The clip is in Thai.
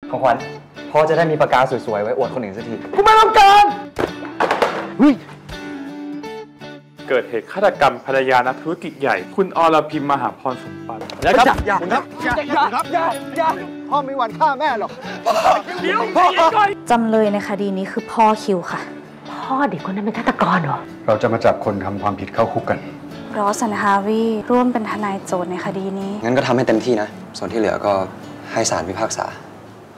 ของขวัญพ่อจะได้มีปากกาสวยๆไว้อวดคนอื่นสักทีกูไม่ต้องการเกิดเหตุฆาตกรรมภรรยานักธุรกิจใหญ่คุณอรพิมมหาพรสมบัติแล้วครับอย่าพ่อไม่หวั่นฆ่าแม่หรอกเดี๋ยวจำเลยในคดีนี้คือพ่อคิวค่ะพ่อเด็กคนนั้นเป็นฆาตกรเหรอเราจะมาจับคนทำความผิดเข้าคุกกันรอสันฮาวีร่วมเป็นทนายโจทย์ในคดีนี้งั้นก็ทำให้เต็มที่นะส่วนที่เหลือก็ให้ศาลพิพากษา